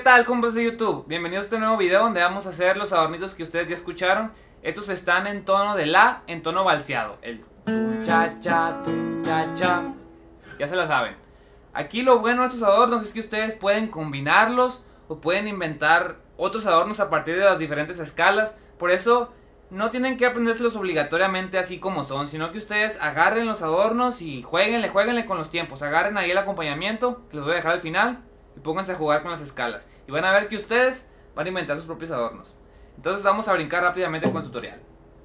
tal, compas de YouTube? Bienvenidos a este nuevo video donde vamos a hacer los adornitos que ustedes ya escucharon. Estos están en tono de la, en tono valseado. El tum cha cha, tum cha cha. Ya se la saben. Aquí lo bueno de estos adornos es que ustedes pueden combinarlos o pueden inventar otros adornos a partir de las diferentes escalas. Por eso no tienen que aprendérselos obligatoriamente así como son, sino que ustedes agarren los adornos y jueguenle con los tiempos. Agarren ahí el acompañamiento, que les voy a dejar al final, y pónganse a jugar con las escalas. Y van a ver que ustedes van a inventar sus propios adornos. Entonces vamos a brincar rápidamente con el tutorial.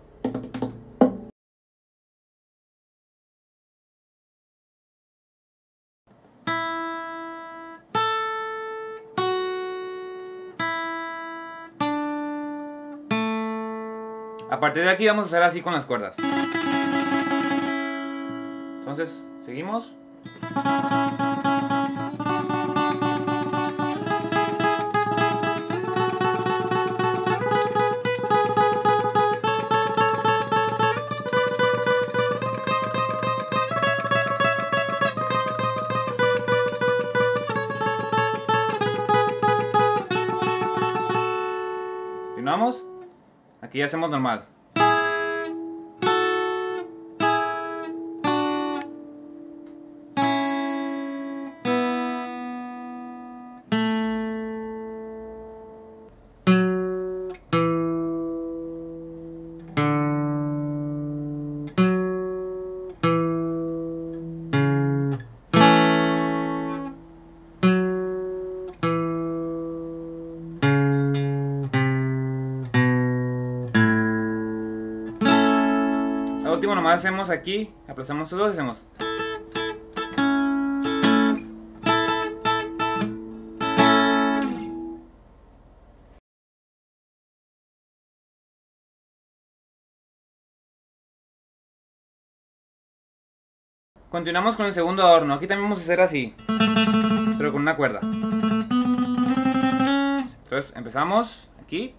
A partir de aquí vamos a hacer así con las cuerdas. Entonces, seguimos. Continuamos. Aquí ya hacemos normal. Lo último nomás hacemos aquí, aplazamos estos dos y hacemos. Continuamos con el segundo adorno. Aquí también vamos a hacer así, pero con una cuerda. Entonces empezamos aquí.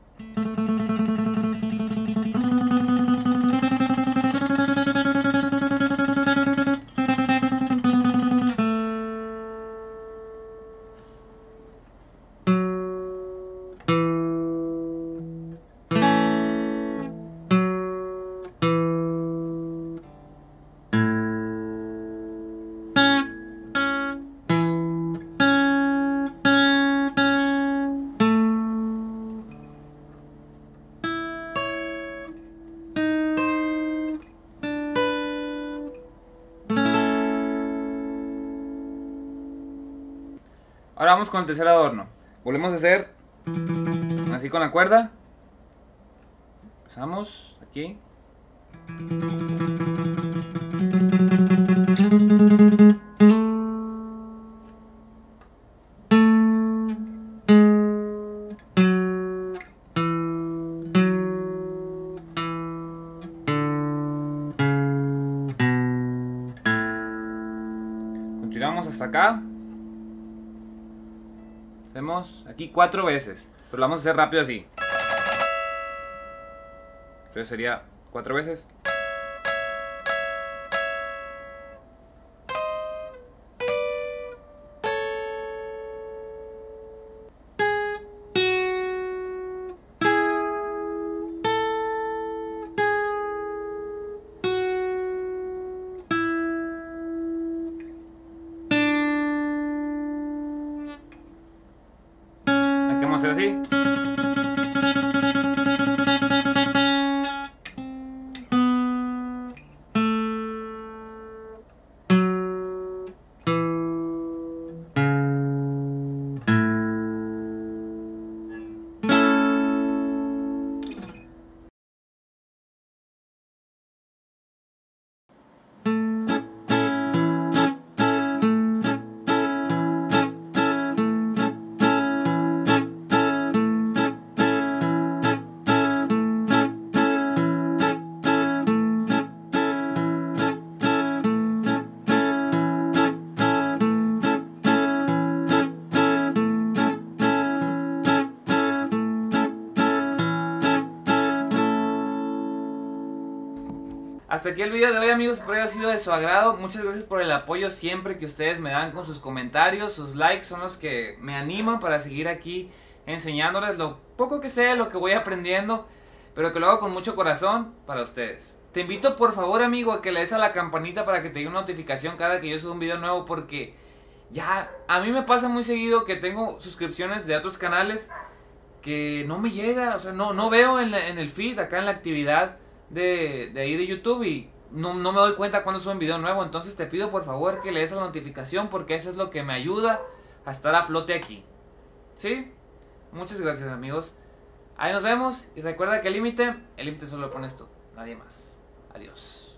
Ahora vamos con el tercer adorno. Volvemos a hacer así con la cuerda. Empezamos aquí. Continuamos hasta acá. Hacemos aquí 4 veces, pero lo vamos a hacer rápido así. Entonces sería 4 veces. Aquí vamos a hacer así. Hasta aquí el video de hoy, amigos, espero haya sido de su agrado. Muchas gracias por el apoyo siempre que ustedes me dan con sus comentarios. Sus likes son los que me animan para seguir aquí enseñándoles lo poco que sé, lo que voy aprendiendo, pero que lo hago con mucho corazón para ustedes. Te invito por favor, amigo, a que le des a la campanita para que te llegue una notificación cada que yo suba un video nuevo, porque ya a mí me pasa muy seguido que tengo suscripciones de otros canales que no me llega, o sea, no veo en el feed, acá en la actividad de ahí de YouTube, y no me doy cuenta cuando subo un video nuevo. Entonces te pido por favor que le des a la notificación, porque eso es lo que me ayuda a estar a flote aquí. ¿Sí? Muchas gracias, amigos. Ahí nos vemos, y recuerda que el límite solo lo pones tú, nadie más. Adiós.